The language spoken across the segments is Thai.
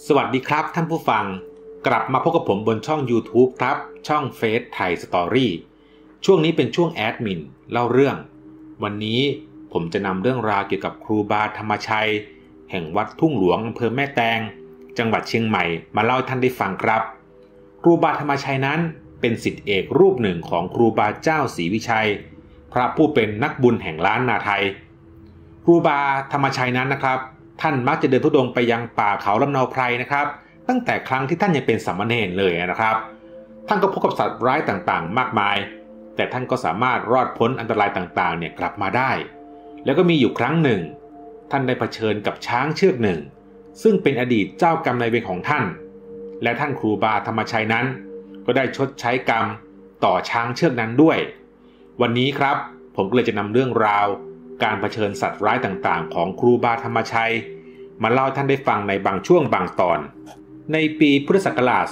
สวัสดีครับท่านผู้ฟังกลับมาพบกับผมบนช่อง YouTube ครับช่องเฟซไทยสตอรี่ช่วงนี้เป็นช่วงแอดมินเล่าเรื่องวันนี้ผมจะนำเรื่องราวเกี่ยวกับครูบาธรรมชัยแห่งวัดทุ่งหลวงอำเภอแม่แตงจังหวัดเชียงใหม่มาเล่าให้ท่านได้ฟังครับครูบาธรรมชัยนั้นเป็นศิษย์เอกรูปหนึ่งของครูบาเจ้าศรีวิชัยพระผู้เป็นนักบุญแห่งล้านนาไทยครูบาธรรมชัยนั้นนะครับท่านมักจะเดินธุดงค์ไปยังป่าเขาลำเนาไพรนะครับตั้งแต่ครั้งที่ท่านยังเป็นสามเณรเลยนะครับท่านก็พบกับสัตว์ร้ายต่างๆมากมายแต่ท่านก็สามารถรอดพ้นอันตรายต่างๆเนี่ยกลับมาได้แล้วก็มีอยู่ครั้งหนึ่งท่านได้เผชิญกับช้างเชือกหนึ่งซึ่งเป็นอดีตเจ้ากรรมนายเวรของท่านและท่านครูบาธรรมชัยนั้นก็ได้ชดใช้กรรมต่อช้างเชือกนั้นด้วยวันนี้ครับผมก็เลยจะนำเรื่องราวการเผชิญสัตว์ร้ายต่างๆของครูบาธรรมชัยมาเล่าท่านได้ฟังในบางช่วงบางตอนในปีพุทธศักราช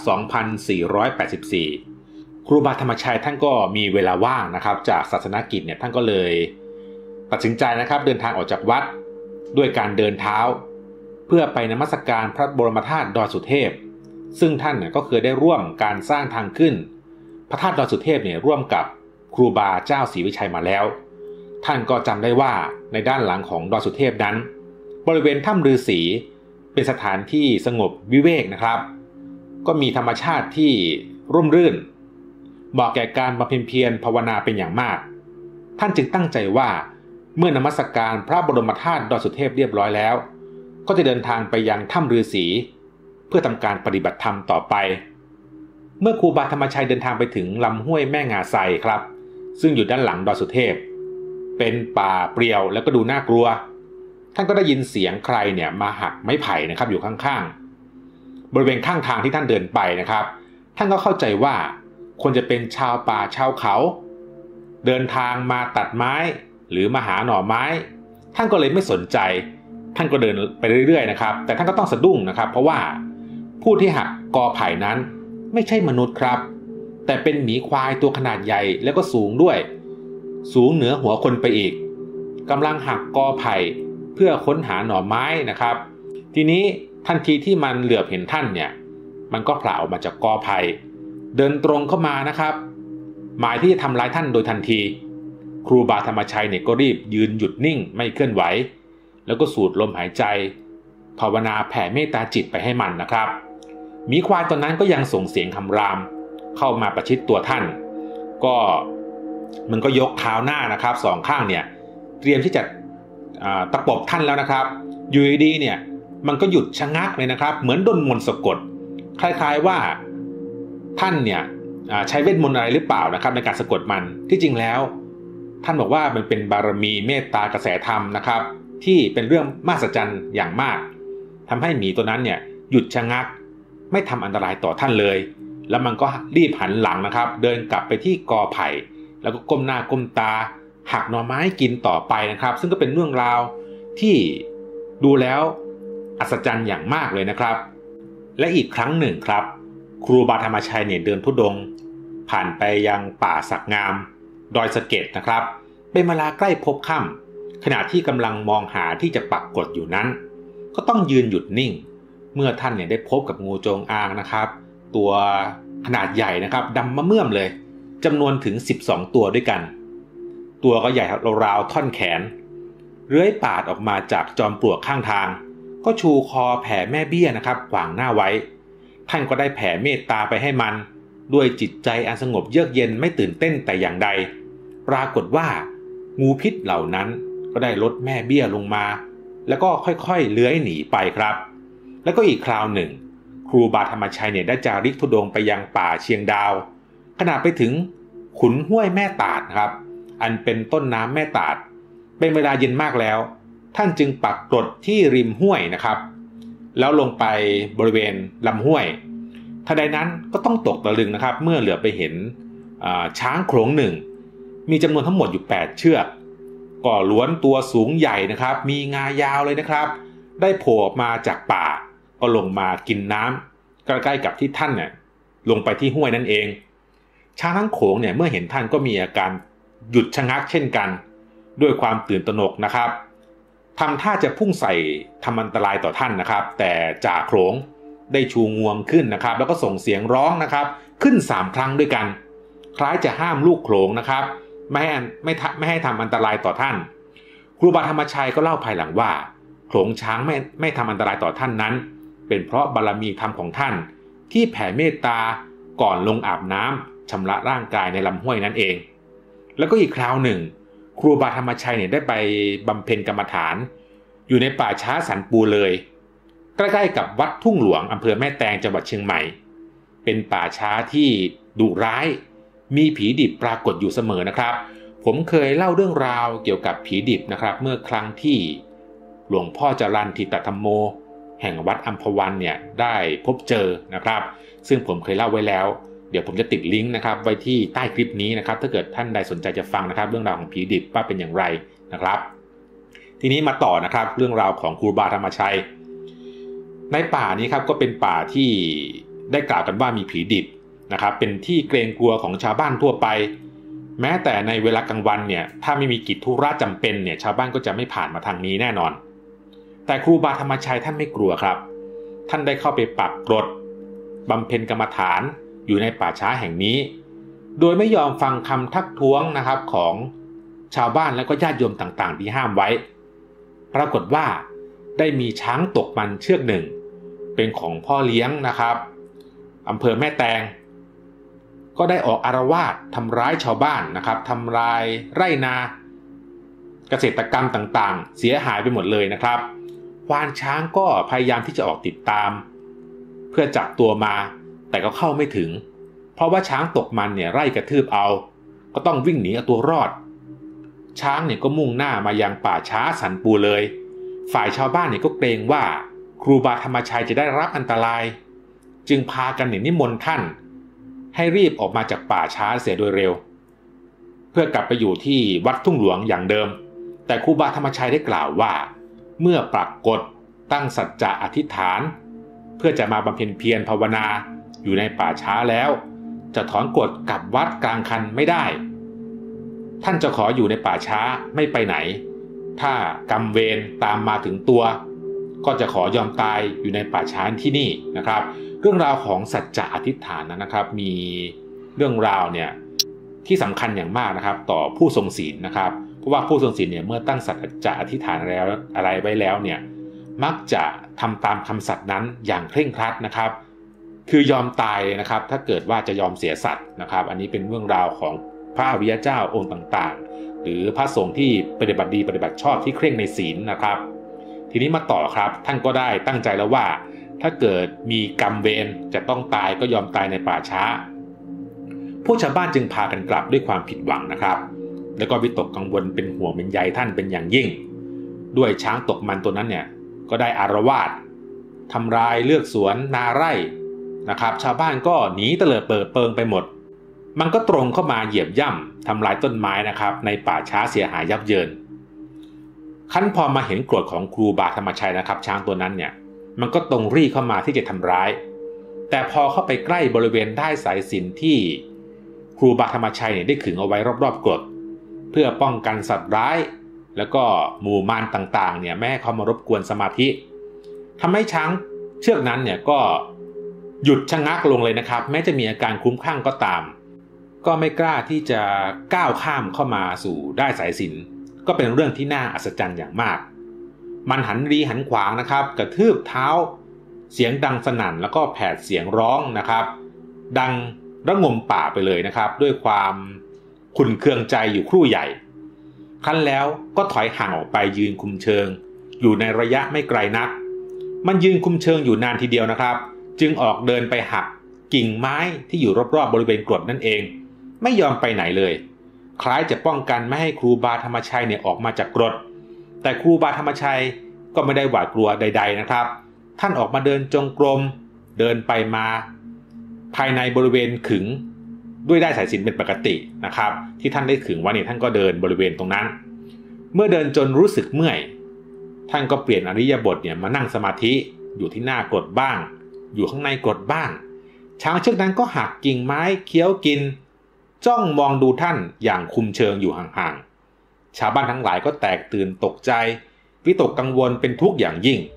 2484 ครูบาธรรมชัยท่านก็มีเวลาว่างนะครับจากศาสนกิจเนี่ยท่านก็เลยตัดสินใจนะครับเดินทางออกจากวัดด้วยการเดินเท้าเพื่อไปนมัสการพระบรมธาตุดอยสุเทพซึ่งท่านก็เคยได้ร่วมการสร้างทางขึ้นพระธาตุดอยสุเทพเนี่ยร่วมกับครูบาเจ้าศรีวิชัยมาแล้วท่านก็จำได้ว่าในด้านหลังของดอยสุเทพนั้นบริเวณถ้ำฤาษีเป็นสถานที่สงบวิเวกนะครับก็มีธรรมชาติที่ร่มรื่นเหมาะแก่การบำเพ็ญเพียรภาวนาเป็นอย่างมากท่านจึงตั้งใจว่าเมื่อนมัสการพระบรมธาตุดอยสุเทพเรียบร้อยแล้วก็จะเดินทางไปยังถ้ำฤาษีเพื่อทำการปฏิบัติธรรมต่อไปเมื่อครูบาธรรมชัยเดินทางไปถึงลำห้วยแม่งาไซครับซึ่งอยู่ด้านหลังดอยสุเทพเป็นป่าเปลี่ยวแล้วก็ดูน่ากลัวท่านก็ได้ยินเสียงใครเนี่ยมาหักไม้ไผ่นะครับอยู่ข้างๆบริเวณข้างทางที่ท่านเดินไปนะครับท่านก็เข้าใจว่าควรจะเป็นชาวป่าชาวเขาเดินทางมาตัดไม้หรือมาหาหน่อไม้ท่านก็เลยไม่สนใจท่านก็เดินไปเรื่อยๆนะครับแต่ท่านก็ต้องสะดุ้งนะครับเพราะว่าผู้ที่หักกอไผ่นั้นไม่ใช่มนุษย์ครับแต่เป็นหมีควายตัวขนาดใหญ่แล้วก็สูงด้วยสูงเหนือหัวคนไปอีกกำลังหักกอไผ่เพื่อค้นหาหน่อไม้นะครับทีนี้ทันทีที่มันเหลือบเห็นท่านเนี่ยมันก็ผละออกมาจากกอไผ่เดินตรงเข้ามานะครับหมายที่จะทำร้ายท่านโดยทันทีครูบาธรรมชัยเนี่ยก็รีบยืนหยุดนิ่งไม่เคลื่อนไหวแล้วก็สูดลมหายใจภาวนาแผ่เมตตาจิตไปให้มันนะครับหมีควายตอนนั้นก็ยังส่งเสียงคำรามเข้ามาประชิดตัวท่านก็มันก็ยกเท้าหน้านะครับสองข้างเนี่ยเตรียมที่จะตะปบท่านแล้วนะครับอยู่ดีๆเนี่ยมันก็หยุดชะงักเลยนะครับเหมือนโดนมนต์สะกดคล้ายๆว่าท่านเนี่ยใช้เวทมนต์อะไรหรือเปล่านะครับในการสะกดมันที่จริงแล้วท่านบอกว่ามันเป็นบารมีเมตตากระแสธรรมนะครับที่เป็นเรื่องมหัศจรรย์อย่างมากทำให้หมีตัวนั้นเนี่ยหยุดชะงักไม่ทำอันตรายต่อท่านเลยแล้วมันก็รีบหันหลังนะครับเดินกลับไปที่กอไผ่แล้วก็ก้มหน้าก้มตาหักหน่อไม้กินต่อไปนะครับซึ่งก็เป็นเรื่องราวที่ดูแล้วอัศจรรย์อย่างมากเลยนะครับและอีกครั้งหนึ่งครับครูบาธรรมชัยเนี่ยเดินธุดงค์ผ่านไปยังป่าสักงามดอยสะเก็ดนะครับเป็นเวลาใกล้พบค่ำขณะที่กำลังมองหาที่จะปักกฎอยู่นั้นก็ต้องยืนหยุดนิ่งเมื่อท่านเนี่ยได้พบกับงูจงอางนะครับตัวขนาดใหญ่นะครับดำมะเมื่อมเลยจำนวนถึง12ตัวด้วยกันตัวก็ใหญ่ราวๆท่อนแขนเลื้อยปาดออกมาจากจอมปลวกข้างทางก็ชูคอแผ่แม่เบี้ยนะครับขวางหน้าไว้ท่านก็ได้แผ่เมตตาไปให้มันด้วยจิตใจอันสงบเยือกเย็นไม่ตื่นเต้นแต่อย่างใดปรากฏว่างูพิษเหล่านั้นก็ได้ลดแม่เบี้ยลงมาแล้วก็ค่อยๆเลื้อยหนีไปครับแล้วก็อีกคราวหนึ่งครูบาธรรมชัยเนี่ยได้จาริกธุดงค์ไปยังป่าเชียงดาวขณะไปถึงขุนห้วยแม่ตาดครับอันเป็นต้นน้ำแม่ตาดเป็นเวลาเย็นมากแล้วท่านจึงปักกรดที่ริมห้วยนะครับแล้วลงไปบริเวณลำห้วยทันใดนั้นก็ต้องตกตะลึงนะครับเมื่อเหลือไปเห็นช้างโขลงหนึ่งมีจำนวนทั้งหมดอยู่8เชือกก็ล้วนตัวสูงใหญ่นะครับมีงายาวเลยนะครับได้โผล่ออกมาจากป่าก็ลงมากินน้ำใกล้ๆกับที่ท่านเนี่ยลงไปที่ห้วยนั่นเองช้างทั้งโขลงเนี่ยเมื่อเห็นท่านก็มีอาการหยุดชะงักเช่นกันด้วยความตื่นตระหนกนะครับทำท่าจะพุ่งใส่ทำอันตรายต่อท่านนะครับแต่จ่าโขลงได้ชูงวงขึ้นนะครับแล้วก็ส่งเสียงร้องนะครับขึ้น3ครั้งด้วยกันคล้ายจะห้ามลูกโขลงนะครับไม่ให้ทำอันตรายต่อท่านครูบาธรรมชัยก็เล่าภายหลังว่าโขลงช้างไม่ทำอันตรายต่อท่านนั้นเป็นเพราะบารมีธรรมของท่านที่แผ่เมตตาก่อนลงอาบน้ำชำระร่างกายในลำห้วยนั่นเองแล้วก็อีกคราวหนึ่งครูบาธรรมชัยได้ไปบำเพ็ญกรรมฐานอยู่ในป่าช้าสันปูเลยใกล้ๆกับวัดทุ่งหลวงอำเภอแม่แตงจังหวัดเชียงใหม่เป็นป่าช้าที่ดุร้ายมีผีดิบปรากฏอยู่เสมอนะครับผมเคยเล่าเรื่องราวเกี่ยวกับผีดิบนะครับเมื่อครั้งที่หลวงพ่อจรัญทิตธรรมโมแห่งวัดอัมพวันเนี่ยได้พบเจอนะครับซึ่งผมเคยเล่าไว้แล้วเดี๋ยวผมจะติดลิงก์นะครับไว้ที่ใต้คลิปนี้นะครับถ้าเกิดท่านใดสนใจจะฟังนะครับเรื่องราวของผีดิบว่าเป็นอย่างไรนะครับทีนี้มาต่อนะครับเรื่องราวของครูบาธรรมชัยในป่านี้ครับก็เป็นป่าที่ได้กล่าวกันว่ามีผีดิบนะครับเป็นที่เกรงกลัวของชาวบ้านทั่วไปแม้แต่ในเวลากลางวันเนี่ยถ้าไม่มีกิจธุระจำเป็นเนี่ยชาวบ้านก็จะไม่ผ่านมาทางนี้แน่นอนแต่ครูบาธรรมชัยท่านไม่กลัวครับท่านได้เข้าไปปักกรดบำเพ็ญกรรมฐานอยู่ในป่าช้าแห่งนี้โดยไม่ยอมฟังคำทักท้วงนะครับของชาวบ้านและก็ญาติโยมต่างๆที่ห้ามไว้ปรากฏว่าได้มีช้างตกมันเชือกหนึ่งเป็นของพ่อเลี้ยงนะครับอำเภอแม่แตงก็ได้ออกอาละวาดทำร้ายชาวบ้านนะครับทำลายไร่นาเกษตรกรรมต่างๆเสียหายไปหมดเลยนะครับควานช้างก็พยายามที่จะออกติดตามเพื่อจับตัวมาแต่ก็เข้าไม่ถึงเพราะว่าช้างตกมันเนี่ยไล่กระทืบเอาก็ต้องวิ่งหนีเอาตัวรอดช้างเนี่ยก็มุ่งหน้ามายังป่าช้าสันปูเลยฝ่ายชาวบ้านเนี่ยก็เกรงว่าครูบาธรรมชัยจะได้รับอันตรายจึงพากันนิมนต์ท่านให้รีบออกมาจากป่าช้าเสียโดยเร็วเพื่อกลับไปอยู่ที่วัดทุ่งหลวงอย่างเดิมแต่ครูบาธรรมชัยได้กล่าวว่าเมื่อปรากฏตั้งสัจจะอธิษฐานเพื่อจะมาบำเพ็ญเพียรภาวนาอยู่ในป่าช้าแล้วจะถอนกฎกลับวัดกลางคันไม่ได้ท่านจะขออยู่ในป่าช้าไม่ไปไหนถ้ากรรมเวรตามมาถึงตัวก็จะขอยอมตายอยู่ในป่าช้าที่นี่นะครับเรื่องราวของสัจจะอธิษฐานนะครับมีเรื่องราวเนี่ยที่สำคัญอย่างมากนะครับต่อผู้ทรงศีลนะครับเพราะว่าผู้ทรงศีลเนี่ยเมื่อตั้งสัจจะอธิษฐานแล้วอะไรไว้แล้วเนี่ยมักจะทำตามคำสัตย์นั้นอย่างเคร่งครัดนะครับคือยอมตายเลยนะครับถ้าเกิดว่าจะยอมเสียสัตย์นะครับอันนี้เป็นเรื่องราวของพระอริยเจ้าองค์ต่างๆหรือพระสงฆ์ที่ปฏิบัติดีปฏิบัติชอบที่เคร่งในศีลนะครับทีนี้มาต่อครับท่านก็ได้ตั้งใจแล้วว่าถ้าเกิดมีกรรมเวรจะต้องตายก็ยอมตายในป่าช้าผู้ชาวบ้านจึงพากันกลับด้วยความผิดหวังนะครับแล้วก็วิตกกังวลเป็นห่วงเป็นใยท่านเป็นอย่างยิ่งด้วยช้างตกมันตัวนั้นเนี่ยก็ได้อาละวาดทำลายเลือกสวนนาไร่นะครับชาวบ้านก็หนีเตลิดเปิดเปิงไปหมดมันก็ตรงเข้ามาเหยียบย่ำทำลายต้นไม้นะครับในป่าช้าเสียหายยับเยินขั้นพอมาเห็นกฎของครูบาธรรมชัยนะครับช้างตัวนั้นเนี่ยมันก็ตรงรี่เข้ามาที่จะทำร้ายแต่พอเข้าไปใกล้บริเวณด้ายสายสิญจน์ที่ครูบาธรรมชัยเนี่ยได้ขึงเอาไว้รอบๆกฎเพื่อป้องกันสัตว์ร้ายแล้วก็หมู่มารต่างๆเนี่ยไม่ให้เขามารบกวนสมาธิทำให้ช้างเชือกนั้นเนี่ยก็หยุดชะงักลงเลยนะครับแม้จะมีอาการคลุ้มคลั่งก็ตามก็ไม่กล้าที่จะก้าวข้ามเข้ามาสู่ด้ายสายสิญจน์ก็เป็นเรื่องที่น่าอัศจรรย์อย่างมากมันหันรีหันขวางนะครับกระทืบเท้าเสียงดังสนั่นแล้วก็แผดเสียงร้องนะครับดังระงมป่าไปเลยนะครับด้วยความขุ่นเคืองใจอยู่ครู่ใหญ่ครั้นแล้วก็ถอยห่างออกไปยืนคุมเชิงอยู่ในระยะไม่ไกลนักมันยืนคุมเชิงอยู่นานทีเดียวนะครับจึงออกเดินไปหักกิ่งไม้ที่อยู่รอบๆบริเวณกรดนั่นเองไม่ยอมไปไหนเลยคล้ายจะป้องกันไม่ให้ครูบาธรรมชัยเนี่ยออกมาจากกรดแต่ครูบาธรรมชัยก็ไม่ได้หวาดกลัวใดๆนะครับท่านออกมาเดินจงกรมเดินไปมาภายในบริเวณขึงด้วยด้ายสายสิญจน์เป็นปกตินะครับที่ท่านได้ขึงไว้เนี่ยท่านก็เดินบริเวณตรงนั้นเมื่อเดินจนรู้สึกเมื่อยท่านก็เปลี่ยนอริยบทเนี่ยมานั่งสมาธิอยู่ที่หน้ากรดบ้างอยู่ข้างในกรดบ้างช้างเชือกนั้นก็หักกิ่งไม้เคี้ยวกินจ้องมองดูท่านอย่างคุมเชิงอยู่ห่างๆชาวบ้านทั้งหลายก็แตกตื่นตกใจวิตกกังวลเป็นทุกข์อย่างยิ่ง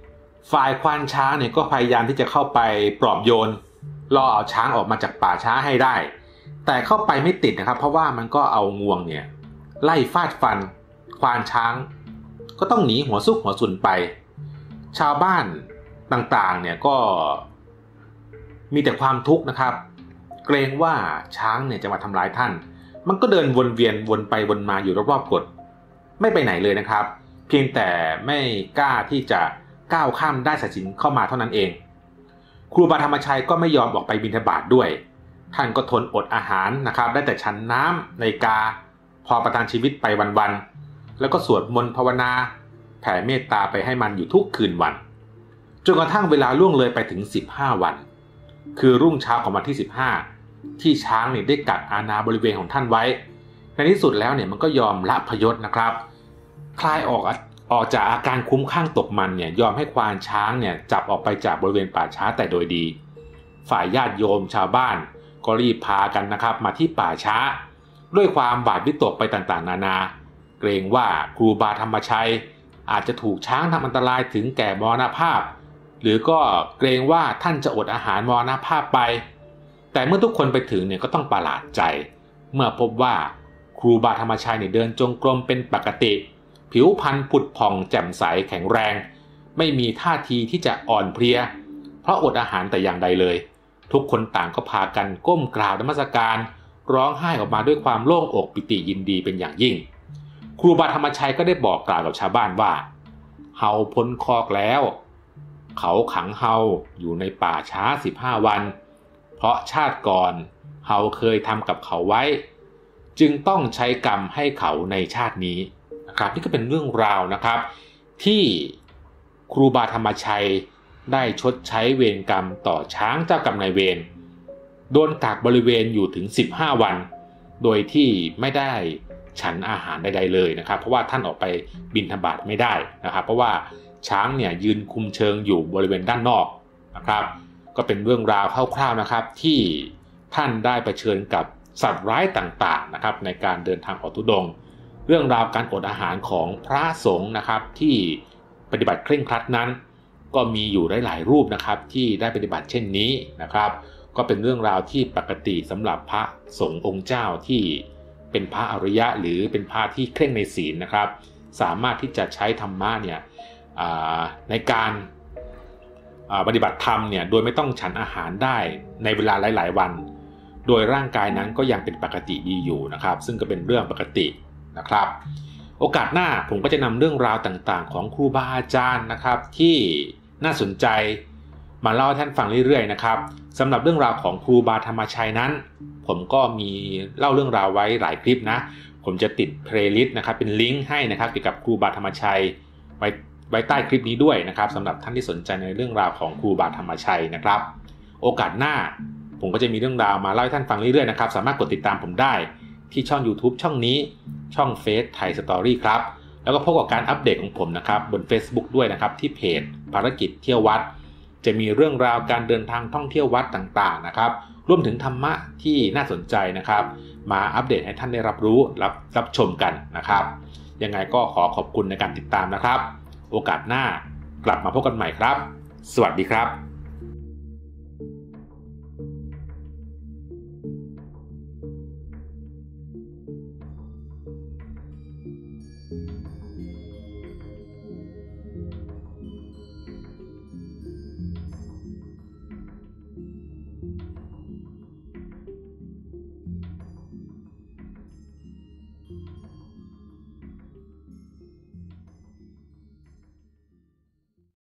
ฝ่ายควานช้างเนี่ยก็พยายามที่จะเข้าไปปลอบโยนล่อเอาช้างออกมาจากป่าช้าให้ได้แต่เข้าไปไม่ติดนะครับเพราะว่ามันก็เอางวงเนี่ยไล่ฟาดฟันควานช้างก็ต้องหนีหัวซุกหัวสุนไปชาวบ้านต่างๆเนี่ยก็มีแต่ความทุกข์นะครับเกรงว่าช้างเนี่ยจะมาทำร้ายท่านมันก็เดินวนเวียนวนไปวนมาอยู่รอบๆกฏไม่ไปไหนเลยนะครับเพียงแต่ไม่กล้าที่จะก้าวข้ามได้สายสิญจน์เข้ามาเท่านั้นเองครูบาธรรมชัยก็ไม่ยอมออกไปบิณฑบาตด้วยท่านก็ทนอดอาหารนะครับได้แต่ฉันน้ำในกาพอประทังชีวิตไปวันๆแล้วก็สวดมนต์ภาวนาแผ่เมตตาไปให้มันอยู่ทุกคืนวันจนกระทั่งเวลาล่วงเลยไปถึง15วันคือรุ่งเช้าของวันที่15ที่ช้างเนี่ยได้กัดอาณาบริเวณของท่านไว้ในที่สุดแล้วเนี่ยมันก็ยอมละพยศนะครับคลายออกจากอาการคุ้มข้างตกมันเนี่ยยอมให้ควานช้างเนี่ยจับออกไปจากบริเวณป่าช้าแต่โดยดีฝ่ายญาติโยมชาวบ้านก็รีบพากันนะครับมาที่ป่าช้าด้วยความบาดวิตกไปต่างๆนานาเกรงว่าครูบาธรรมชัยอาจจะถูกช้างทำอันตรายถึงแก่มรณภาพหรือก็เกรงว่าท่านจะอดอาหารมรณภาพไปแต่เมื่อทุกคนไปถึงเนี่ยก็ต้องประหลาดใจเมื่อพบว่าครูบาธรรมชัยเนี่ยเดินจงกรมเป็นปกติผิวพรรณผุดผ่องแจ่มใสแข็งแรงไม่มีท่าทีที่จะอ่อนเพลียเพราะอดอาหารแต่อย่างใดเลยทุกคนต่างก็พากันก้มกราบนมัสการร้องไห้ออกมาด้วยความโล่งอกปิติยินดีเป็นอย่างยิ่งครูบาธรรมชัยก็ได้บอกกล่าวกับชาวบ้านว่าเฮาพ้นคอกแล้วเขาขังเฮาอยู่ในป่าช้า15วันเพราะชาติก่อนเฮาเคยทำกับเขาไว้จึงต้องใช้กรรมให้เขาในชาตินี้นะครับนี่ก็เป็นเรื่องราวนะครับที่ครูบาธรรมชัยได้ชดใช้เวรกรรมต่อช้างเจ้ากรรมนายเวรโดนกักบริเวณอยู่ถึง15วันโดยที่ไม่ได้ฉันอาหารใดๆเลยนะครับเพราะว่าท่านออกไปบิณฑบาตไม่ได้นะครับเพราะว่าช้างเนี่ยยืนคุมเชิงอยู่บริเวณด้านนอกนะครับก็เป็นเรื่องราวคร่าวๆนะครับที่ท่านได้เผชิญกับสัตว์ร้ายต่างๆนะครับในการเดินทางออกธุดงค์เรื่องราวการอดอาหารของพระสงฆ์นะครับที่ปฏิบัติเคร่งครัดนั้นก็มีอยู่หลายรูปนะครับที่ได้ปฏิบัติเช่นนี้นะครับก็เป็นเรื่องราวที่ปกติสำหรับพระสงฆ์องค์เจ้าที่เป็นพระอริยะหรือเป็นพระที่เคร่งในศีลนะครับสามารถที่จะใช้ธรรมะเนี่ยในการปฏิบัติธรรมเนี่ยโดยไม่ต้องฉันอาหารได้ในเวลาหลายๆวันโดยร่างกายนั้นก็ยังเป็นปกติดีอยู่นะครับซึ่งก็เป็นเรื่องปกตินะครับโอกาสหน้าผมก็จะนำเรื่องราวต่างๆของครูบาอาจารย์นะครับที่น่าสนใจมาเล่าให้ท่านฟังเรื่อยๆนะครับสำหรับเรื่องราวของครูบาธรรมชัยนั้นผมก็มีเล่าเรื่องราวไว้หลายคลิปนะผมจะติดเพลย์ลิสต์นะครับเป็นลิงก์ให้นะครับเกี่ยวกับครูบาธรรมชัยไว้ใต้คลิปนี้ด้วยนะครับสำหรับท่านที่สนใจในเรื่องราวของครูบาธรรมชัยนะครับโอกาสหน้าผมก็จะมีเรื่องราวมาเล่าให้ท่านฟังเรื่อยๆนะครับสามารถกดติดตามผมได้ที่ช่อง YouTube ช่องนี้ช่องเฟซไทยสตอรี่ครับแล้วก็พบกับการอัปเดตของผมนะครับบน Facebook ด้วยนะครับที่เพจภารกิจเที่ยววัดจะมีเรื่องราวการเดินทางท่องเที่ยววัดต่างๆนะครับรวมถึงธรรมะที่น่าสนใจนะครับมาอัปเดตให้ท่านได้รับรู้รับชมกันนะครับยังไงก็ขอขอบคุณในการติดตามนะครับโอกาสหน้ากลับมาพบกันใหม่ครับสวัสดีครับ